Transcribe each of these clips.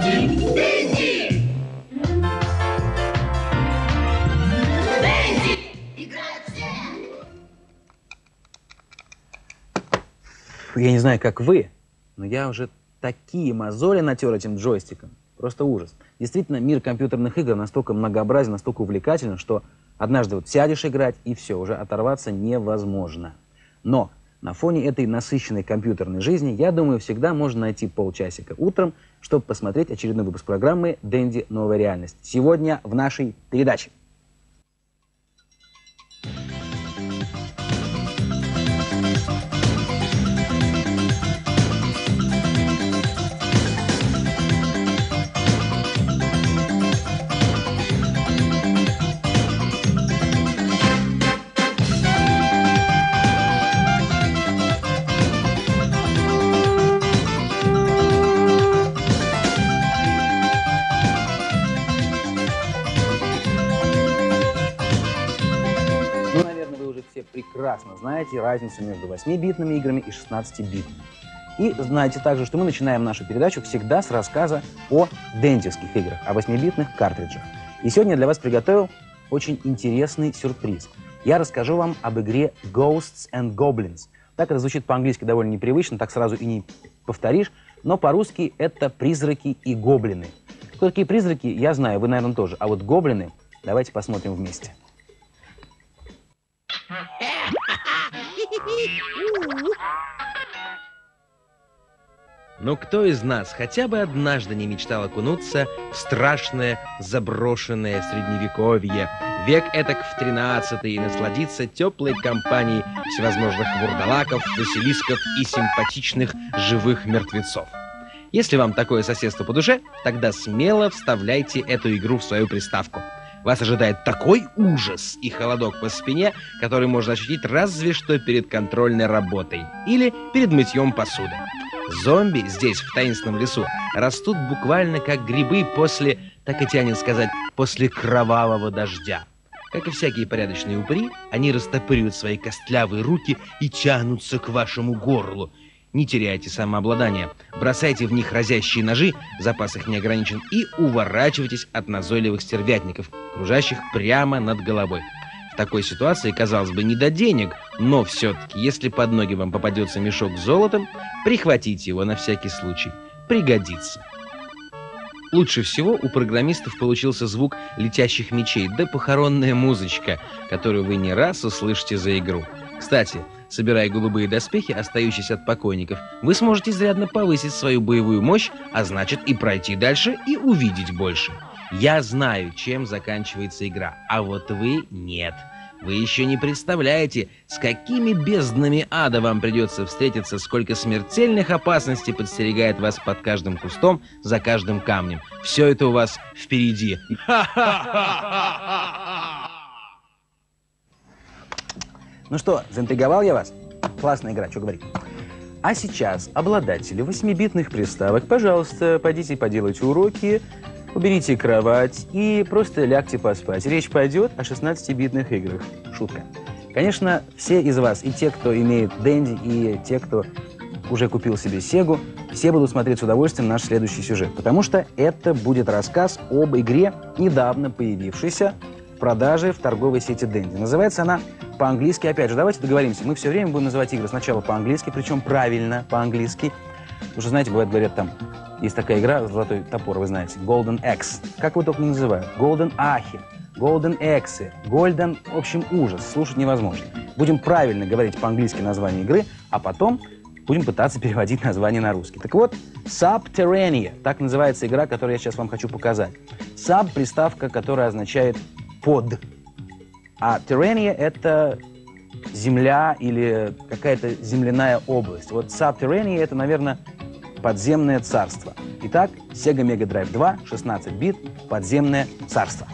Дэнди! Дэнди! Играют все! Я не знаю, как вы, но я уже такие мозоли натер этим джойстиком. Просто ужас. Действительно, мир компьютерных игр настолько многообразен, настолько увлекателен, что однажды вот сядешь играть, и все, уже оторваться невозможно. Но на фоне этой насыщенной компьютерной жизни, я думаю, всегда можно найти полчасика утром, чтобы посмотреть очередной выпуск программы «Дэнди. Новая реальность». Сегодня в нашей передаче. Ну, наверное, вы уже все прекрасно знаете разницу между 8-битными играми и 16-битными. И знаете также, что мы начинаем нашу передачу всегда с рассказа о дендевских играх, о 8-битных картриджах. И сегодня я для вас приготовил очень интересный сюрприз. Я расскажу вам об игре Ghosts and Goblins. Так это звучит по-английски довольно непривычно, так сразу и не повторишь, но по-русски это призраки и гоблины. Кто такие призраки, я знаю, вы, наверное, тоже. А вот гоблины, давайте посмотрим вместе. Но кто из нас хотя бы однажды не мечтал окунуться в страшное заброшенное средневековье, век этак в 13-й, и насладиться теплой компанией всевозможных вурдалаков, василисков и симпатичных живых мертвецов? Если вам такое соседство по душе, тогда смело вставляйте эту игру в свою приставку. Вас ожидает такой ужас и холодок по спине, который можно ощутить разве что перед контрольной работой или перед мытьем посуды. Зомби здесь, в таинственном лесу, растут буквально как грибы после, так и тянет сказать, после кровавого дождя. Как и всякие порядочные упыри, они растопыривают свои костлявые руки и тянутся к вашему горлу. Не теряйте самообладание, бросайте в них разящие ножи, запас их не ограничен, и уворачивайтесь от назойливых стервятников, кружащих прямо над головой. В такой ситуации, казалось бы, не до денег, но все-таки, если под ноги вам попадется мешок с золотом, прихватите его на всякий случай. Пригодится. Лучше всего у программистов получился звук летящих мечей, да похоронная музычка, которую вы не раз услышите за игру. Кстати, собирая голубые доспехи, остающиеся от покойников, вы сможете изрядно повысить свою боевую мощь, а значит и пройти дальше и увидеть больше. Я знаю, чем заканчивается игра, а вот вы нет. Вы еще не представляете, с какими безднами ада вам придется встретиться, сколько смертельных опасностей подстерегает вас под каждым кустом, за каждым камнем. Все это у вас впереди. Ну что, заинтриговал я вас? Классная игра, что говорить. А сейчас, обладатели 8-битных приставок, пожалуйста, пойдите поделайте уроки, уберите кровать и просто лягте поспать. Речь пойдет о 16-битных играх. Шутка. Конечно, все из вас, и те, кто имеет Дэнди, и те, кто уже купил себе Сегу, все будут смотреть с удовольствием наш следующий сюжет, потому что это будет рассказ об игре, недавно появившейся в продаже в торговой сети Дэнди. Называется она по-английски, опять же, давайте договоримся, мы все время будем называть игры сначала по-английски, причем правильно по-английски. Уже, знаете, бывает, говорят там, есть такая игра «Золотой топор», вы знаете, Golden Axe. Как вы только не называют? Golden Axe, Golden Axe, Golden, в общем, ужас, слушать невозможно. Будем правильно говорить по-английски название игры, а потом будем пытаться переводить название на русский. Так вот, Subterranea, так называется игра, которую я сейчас вам хочу показать. Sub – приставка, которая означает «под». А Terrania – это земля или какая-то земляная область. Вот Subterranea – это, наверное, подземное царство. Итак, Sega Mega Drive 2, 16 бит, подземное царство.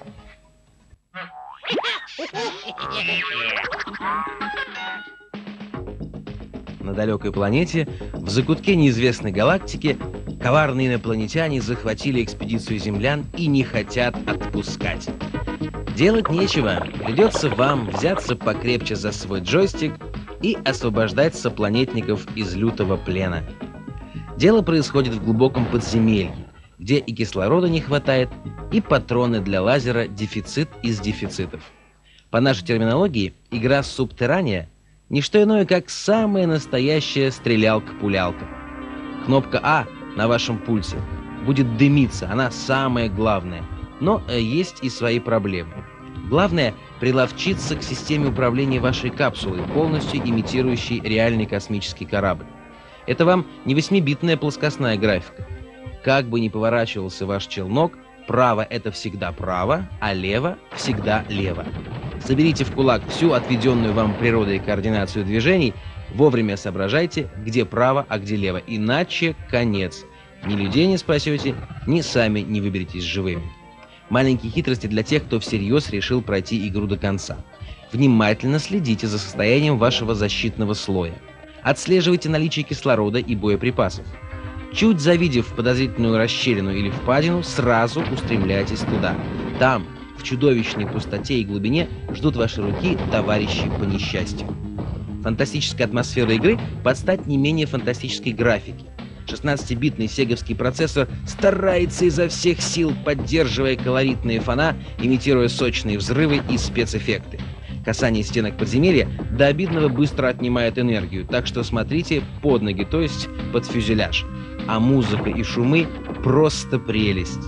На далекой планете, в закутке неизвестной галактики, коварные инопланетяне захватили экспедицию землян и не хотят отпускать. Делать нечего, придется вам взяться покрепче за свой джойстик и освобождать сопланетников из лютого плена. Дело происходит в глубоком подземелье, где и кислорода не хватает, и патроны для лазера дефицит из дефицитов. По нашей терминологии, игра Subterranea – не что иное, как самая настоящая стрелялка-пулялка. Кнопка А на вашем пульсе будет дымиться, она самая главная. Но есть и свои проблемы. Главное – приловчиться к системе управления вашей капсулой, полностью имитирующей реальный космический корабль. Это вам не 8-битная плоскостная графика. Как бы ни поворачивался ваш челнок, право – это всегда право, а лево – всегда лево. Соберите в кулак всю отведенную вам природой координацию движений, вовремя соображайте, где право, а где лево, иначе конец. Ни людей не спасете, ни сами не выберетесь живыми. Маленькие хитрости для тех, кто всерьез решил пройти игру до конца. Внимательно следите за состоянием вашего защитного слоя. Отслеживайте наличие кислорода и боеприпасов. Чуть завидев подозрительную расщелину или впадину, сразу устремляйтесь туда. Там, в чудовищной пустоте и глубине, ждут ваши руки товарищи по несчастью. Фантастическая атмосфера игры под стать не менее фантастической графики. 16-битный сеговский процессор старается изо всех сил, поддерживая колоритные фона, имитируя сочные взрывы и спецэффекты. Касание стенок подземелья до обидного быстро отнимает энергию, так что смотрите под ноги, то есть под фюзеляж. А музыка и шумы — просто прелесть.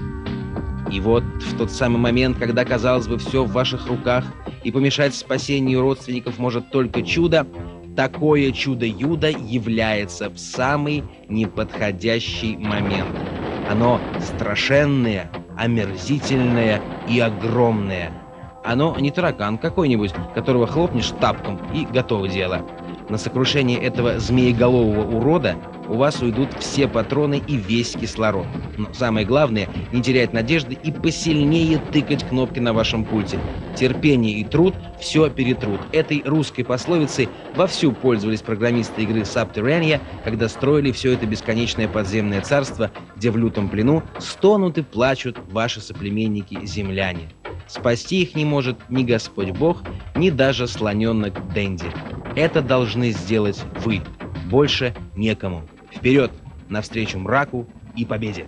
И вот в тот самый момент, когда, казалось бы, все в ваших руках, и помешать спасению родственников может только чудо, такое чудо-юдо является в самый неподходящий момент. Оно страшенное, омерзительное и огромное. Оно не таракан какой-нибудь, которого хлопнешь тапком, и готово дело. На сокрушение этого змееголового урода у вас уйдут все патроны и весь кислород. Но самое главное — не терять надежды и посильнее тыкать кнопки на вашем пульте. Терпение и труд все перетрут. Этой русской пословицей вовсю пользовались программисты игры Subterranea, когда строили все это бесконечное подземное царство, где в лютом плену стонут и плачут ваши соплеменники-земляне. Спасти их не может ни Господь Бог, ни даже слоненок Дэнди. Это должны сделать вы. Больше некому. Вперед, навстречу мраку и победе!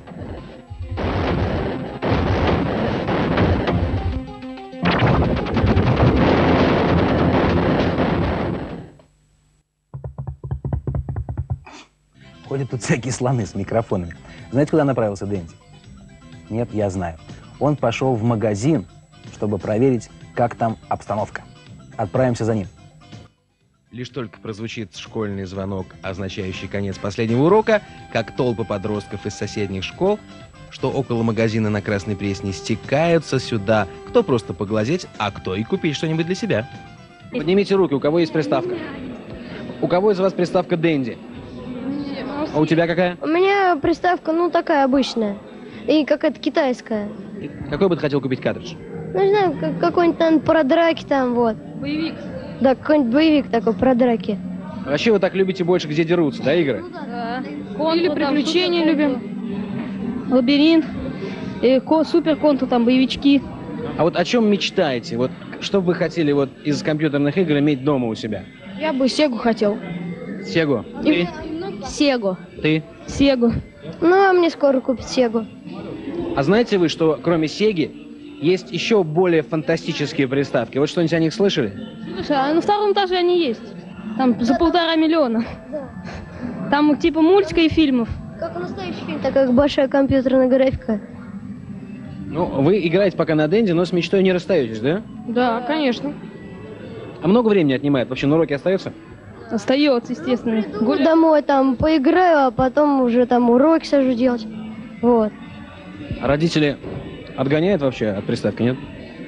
Ходят тут всякие слоны с микрофонами. Знаете, куда направился Дэнди? Нет, я знаю. Он пошел в магазин, чтобы проверить, как там обстановка. Отправимся за ним. Лишь только прозвучит школьный звонок, означающий конец последнего урока, как толпы подростков из соседних школ, что около магазина на Красной Пресне, стекаются сюда, кто просто поглазеть, а кто и купить что-нибудь для себя. Поднимите руки, у кого есть приставка? У кого из вас приставка Дэнди? А у тебя какая? У меня приставка, ну, такая обычная. И какая-то китайская. Какой бы ты хотел купить картридж? Ну, не знаю, какой-нибудь там про драки там, вот. Боевик. Да, какой-нибудь боевик такой про драки. Вообще вы так любите больше, где дерутся, да, игры? Да. Или приключения любим. Лабиринт. И супер контур, там боевички. А вот о чем мечтаете? Вот что бы вы хотели вот из компьютерных игр иметь дома у себя? Я бы Сегу хотел. Сегу. Ты? Сегу. Ты? Сегу. Ну, а мне скоро купят Сегу. А знаете вы, что кроме Сеги есть еще более фантастические приставки? Вот что-нибудь о них слышали? Слушай, а на втором этаже они есть. Там за 1,5 миллиона. Там типа мультика и фильмов. Как настоящий фильм, такая большая компьютерная графика. Ну, вы играете пока на Дэнди, но с мечтой не расстаетесь, да? Да, конечно. А много времени отнимает? Вообще на уроке остается? Остается, естественно. Домой там поиграю, а потом уже там уроки сажу делать. Вот. А родители отгоняют вообще от приставки, нет?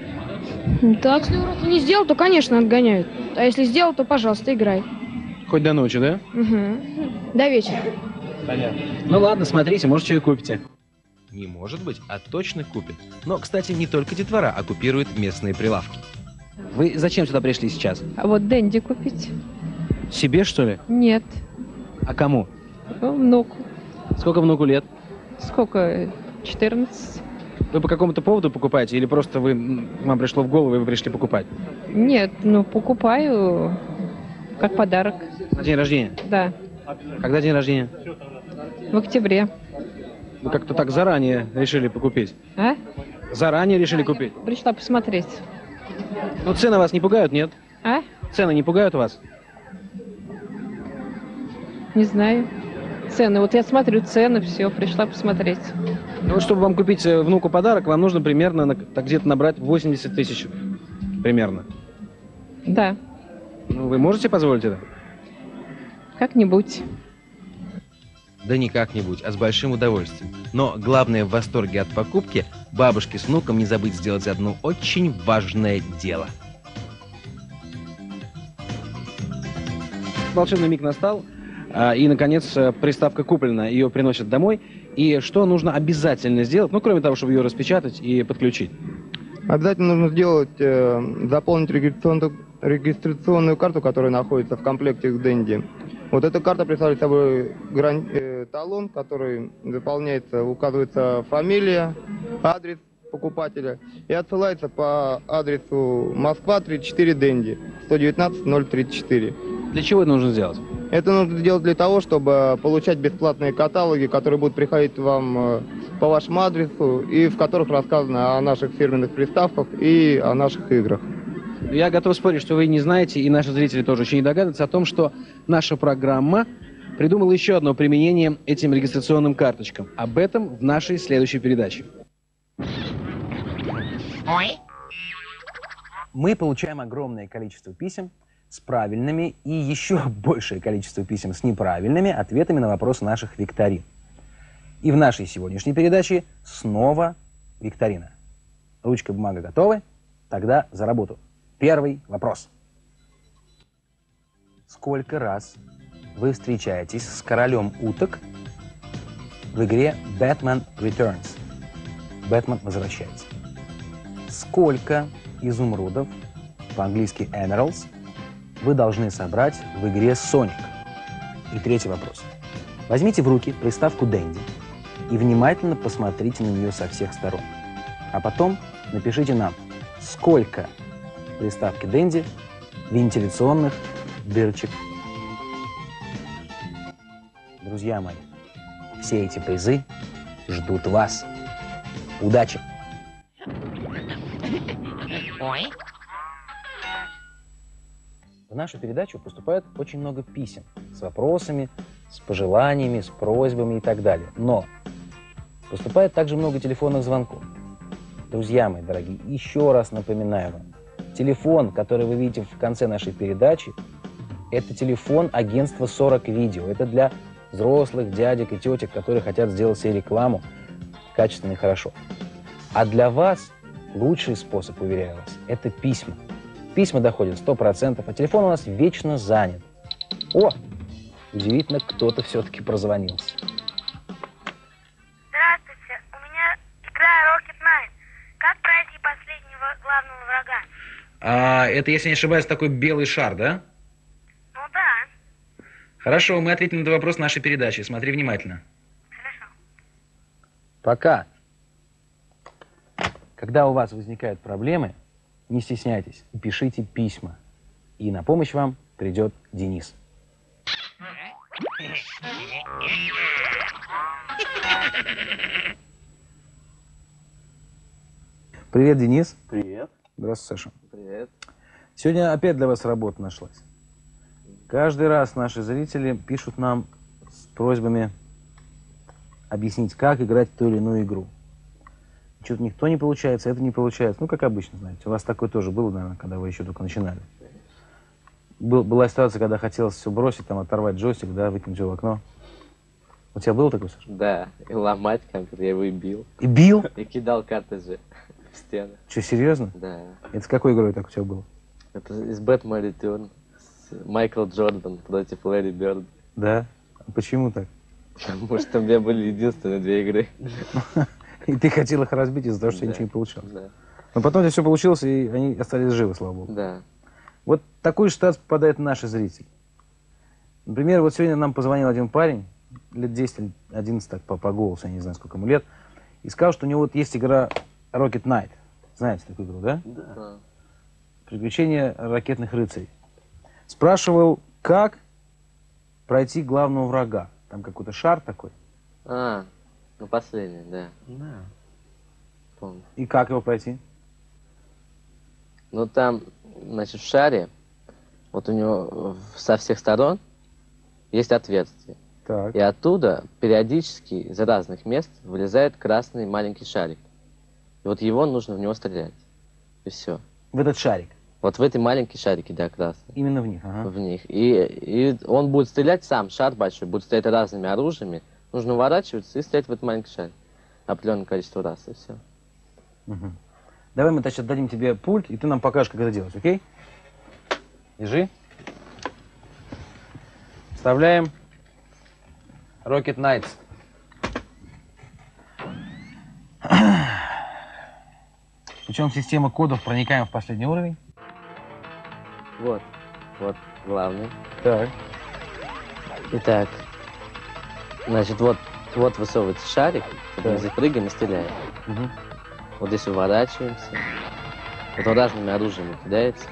Так, если уроки не сделал, то, конечно, отгоняют. А если сделал, то, пожалуйста, играй. Хоть до ночи, да? Угу. До вечера. Понятно. Ну ладно, смотрите, может, что и купите. Не может быть, а точно купит. Но, кстати, не только детвора оккупирует местные прилавки. Вы зачем сюда пришли сейчас? А вот Дэнди купить? Себе, что ли? Нет. А кому? Внуку. Сколько внуку лет? Сколько? 14? Вы по какому-то поводу покупаете или просто вам пришло в голову и вы пришли покупать? Нет, ну покупаю как подарок. На день рождения? Да, Когда день рождения? в октябре. Вы как-то так заранее решили покупить. А? Заранее решили купить. Пришла посмотреть. Ну, цены вас не пугают, нет? А? Цены не пугают вас? Не знаю. Цены. Вот я смотрю цены, все, пришла посмотреть. Ну, вот, чтобы вам купить внуку подарок, вам нужно примерно так где-то набрать 80 тысяч. Примерно. Да, Ну, вы можете позволить это? как-нибудь. Да не как-нибудь, а с большим удовольствием. Но главное в восторге от покупки бабушке с внуком не забыть сделать одно очень важное дело. Волшебный миг настал, и, наконец, приставка куплена, ее приносят домой. И что нужно обязательно сделать, ну, кроме того, чтобы ее распечатать и подключить? Обязательно нужно сделать, заполнить регистрационную карту, которая находится в комплекте с Денди. Вот эта карта представляет собой талон, который заполняется, указывается фамилия, адрес покупателя и отсылается по адресу Москва, 34 Денди, 119-034. Для чего это нужно сделать? Это нужно сделать для того, чтобы получать бесплатные каталоги, которые будут приходить вам по вашему адресу и в которых рассказано о наших фирменных приставках и о наших играх. Я готов спорить, что вы не знаете, и наши зрители тоже еще не догадываются о том, что наша программа придумала еще одно применение этим регистрационным карточкам. Об этом в нашей следующей передаче. Мы получаем огромное количество писем с правильными и еще большее количество писем с неправильными ответами на вопросы наших викторин. И в нашей сегодняшней передаче снова викторина. Ручка, бумага готовы? Тогда за работу. Первый вопрос. Сколько раз вы встречаетесь с королем уток в игре Batman Returns? Бэтмен возвращается. Сколько изумрудов, по-английски emeralds, вы должны собрать в игре Sonic? И третий вопрос. Возьмите в руки приставку Dendy и внимательно посмотрите на нее со всех сторон. А потом напишите нам, сколько приставки Dendy вентиляционных дырочек. Друзья мои, все эти призы ждут вас. Удачи! В нашу передачу поступает очень много писем с вопросами, с пожеланиями, с просьбами и так далее. Но поступает также много телефонных звонков. Друзья мои дорогие, еще раз напоминаю вам, телефон, который вы видите в конце нашей передачи, это телефон агентства 40 Видео. Это для взрослых дядек и тетек, которые хотят сделать себе рекламу качественно и хорошо. А для вас лучший способ, уверяю вас, это письма. Письма доходят 100%, а телефон у нас вечно занят. О, удивительно, кто-то все-таки прозвонился. Здравствуйте, у меня игра Rocket Knight. Как пройти последнего главного врага? Это, если не ошибаюсь, такой белый шар, да? Ну да. Хорошо, мы ответим на этот вопрос в нашей передаче. Смотри внимательно. Хорошо. Пока. Когда у вас возникают проблемы, не стесняйтесь, пишите письма. И на помощь вам придет Денис. Привет, Денис. Привет. Здравствуй, Саша. Привет. Сегодня опять для вас работа нашлась. Каждый раз наши зрители пишут нам с просьбами объяснить, как играть в ту или иную игру. Что-то никто не получается, это не получается. Ну, как обычно, знаете. У вас такое тоже было, наверное, когда вы еще только начинали. Была ситуация, когда хотелось все бросить, там, оторвать джойстик, да, выкинуть его в окно. У тебя было такое, Саша? Да, и ломать компьютер, я его и бил. И бил? И кидал картриджи в стены. Что, серьезно? Да. Это с какой игрой так у тебя было? Это из Batman Return с Майкл Джордан против Лэри Бёрд. Да? А почему так? Потому что у меня были единственные две игры. И ты хотел их разбить из-за того, что Да. ничего не получалось. Да. Но потом у тебя все получилось, и они остались живы, слава богу. Да. Вот в такую ситуацию попадают наши зрители. Например, вот сегодня нам позвонил один парень, лет 10, 11, так, по голосу, я не знаю, сколько ему лет, и сказал, что у него вот есть игра Rocket Knight. Знаете такую игру, да? Да. Приключения ракетных рыцарей. Спрашивал, как пройти главного врага. Там какой-то шар такой. Ну, последний, да. Да. Помню. И как его пройти? Ну, там, значит, в шаре, вот у него со всех сторон есть отверстие. Так. И оттуда периодически из разных мест вылезает красный маленький шарик. И вот его нужно в него стрелять. И все. В этот шарик? Вот в эти маленькие шарики, да, красные. Именно в них, ага. В них. И он будет стрелять сам, шар большой, будет стрелять разными оружиями. Нужно уворачиваться и стрелять в этот маленький шарик. Определенное количество раз, и все. Угу. Давай мы, значит, дадим тебе пульт, и ты нам покажешь, как это делать, окей? Держи. Вставляем Rocket Knights. Путем системы кодов проникаем в последний уровень. Вот главный. Так. Итак, значит, вот высовывается шарик, мы здесь прыгаем и стреляем. Угу. Вот здесь уворачиваемся. Вот он разными оружиями кидается.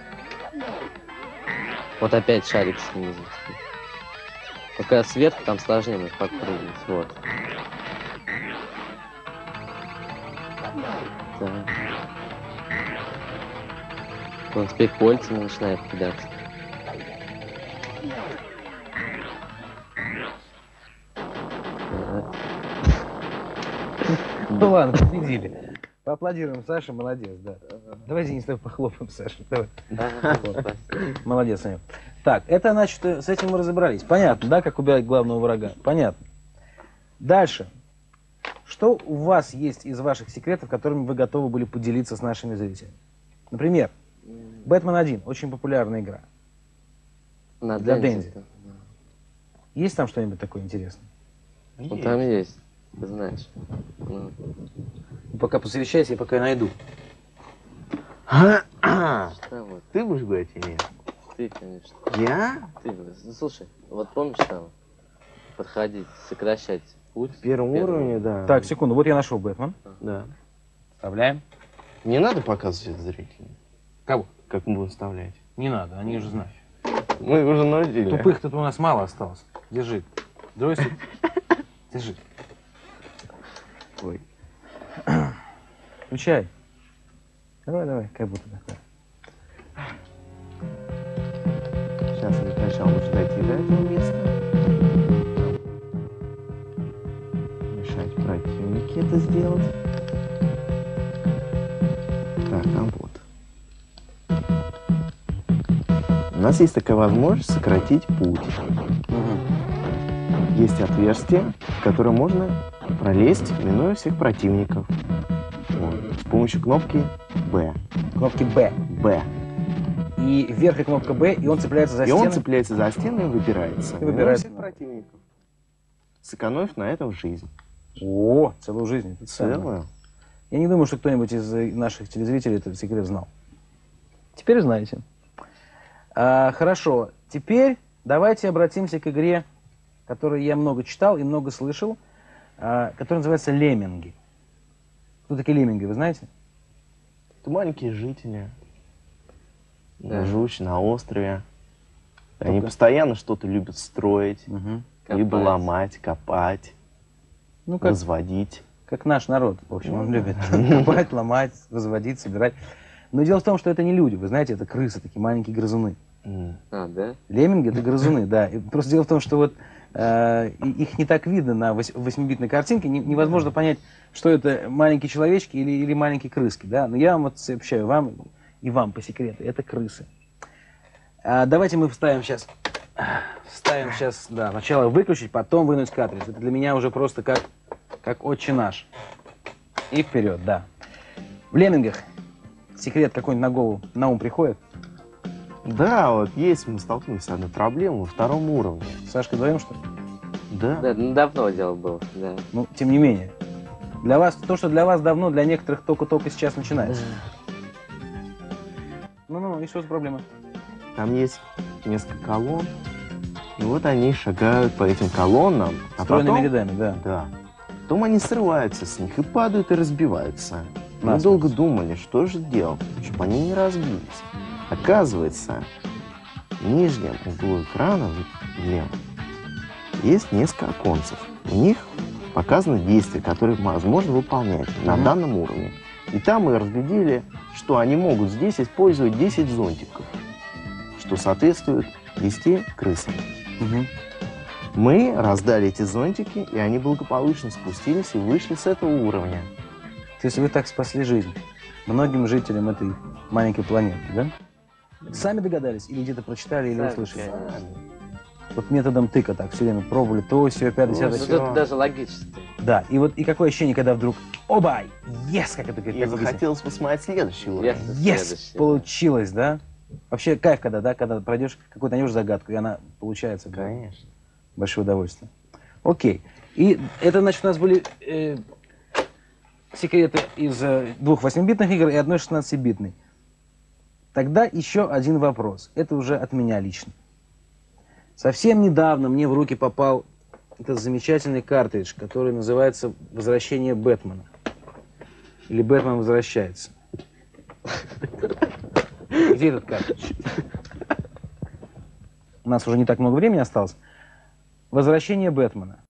Вот опять шарик снизу. Вот когда сверху, там сложнее может подпрыгнуть. Вот. Так. Он теперь кольцами начинает кидаться. Ну ладно, победили. Поаплодируем Саше, молодец, да. Давайте не с тобой похлопаем, Саша. Давай. Молодец, Санек. Так, это, значит, с этим мы разобрались. Понятно, да, как убивать главного врага? Понятно. Дальше. Что у вас есть из ваших секретов, которыми вы готовы были поделиться с нашими зрителями? Например, Бэтмен 1, очень популярная игра. На для Дензи. Дензи. Есть там что-нибудь такое интересное? Ну, там есть, ты знаешь. Ну. Пока посовещайся, я пока найду. Что вот? Ты будешь говорить или нет? Ты, конечно. Я? Ты, ну, слушай, вот помнишь там, подходить, сокращать путь? В первом уровне, да. Так, секунду, вот я нашел Бэтмен. Да. Вставляем. Не надо показывать это зрителям. Кого? Как мы будем вставлять. Не надо, они уже знают. Мы уже научили. Тупых тут у нас мало осталось. Держи. Джойстик. Держи. Ой. Включай. Давай, как будто такое. Сейчас сначала нужно дойти до этого места. Мешать противнике это сделать. Так, там вот. У нас есть такая возможность сократить путь. Есть отверстие, в которое можно пролезть, минуя всех противников. Вот. С помощью кнопки B. Кнопки B. B. И верхняя кнопка B, и он цепляется за стену. И он цепляется за стену и выбирается. И выбирается. Всех противников. Сэкономив на этом жизнь. О, целую жизнь. Целую. Я не думаю, что кто-нибудь из наших телезрителей этот секрет знал. Теперь знаете. Хорошо. Теперь давайте обратимся к игре, которую я много читал и много слышал, которая называется «Лемминги». Кто такие лемминги, вы знаете? Это маленькие жители, Да. живущие на острове. Они постоянно что-то любят строить, либо Копать. ломать, копать, Ну, как, возводить. как наш народ, в общем, он любит копать, ломать, возводить, собирать. Но дело в том, что это не люди, вы знаете, это крысы, такие маленькие грызуны. А, да? Лемминги — это грызуны, да. И просто дело в том, что вот их не так видно на 8-битной картинке, невозможно понять, что это маленькие человечки или маленькие крыски, да. Но я вам вот сообщаю, вам и вам по секрету, это крысы. Давайте мы вставим сейчас, да, сначала выключить, потом вынуть картридж. Это для меня уже просто как отче наш. И вперед, да. В леммингах секрет какой-нибудь на ум приходит? Да, вот есть, мы столкнулись с одной проблемой во втором уровне. С Сашкой вдвоем, что ли? Да. Да, ну, давно дело было, да. Ну, тем не менее. Для вас, то, что для вас давно, для некоторых только-только сейчас начинается. Ну, и что за проблема? Там есть несколько колонн, и вот они шагают по этим колоннам. Стройными рядами, да. Да. Потом они срываются с них и падают и разбиваются. Мы Насмерть. долго думали, что же делать, чтобы они не разбились. Оказывается, в нижнем углу экрана, влево, есть несколько оконцев. В них показаны действия, которые возможно выполнять на данном уровне. И там мы разглядели, что они могут здесь использовать 10 зонтиков, что соответствует 10 крысам. Мы раздали эти зонтики, и они благополучно спустились и вышли с этого уровня. То есть вы так спасли жизнь многим жителям этой маленькой планеты, да? Сами догадались? Или где-то прочитали, или услышали? Вот методом тыка так все время пробовали, то, все, 50, Ну, это даже логически. Да, и вот и какое ощущение, когда вдруг, оба, yes, как это говорит? И захотелось посмотреть следующий уровень. Yes, получилось, да? Вообще кайф, когда пройдешь, какую-то найдешь загадку, и она получается. Конечно. Большое удовольствие. Окей. И это, значит, у нас были секреты из 2 8-битных игр и одной 16-битной. Тогда еще один вопрос. Это уже от меня лично. Совсем недавно мне в руки попал этот замечательный картридж, который называется «Возвращение Бэтмена». Или «Бэтмен возвращается». Где этот картридж? У нас уже не так много времени осталось. «Возвращение Бэтмена».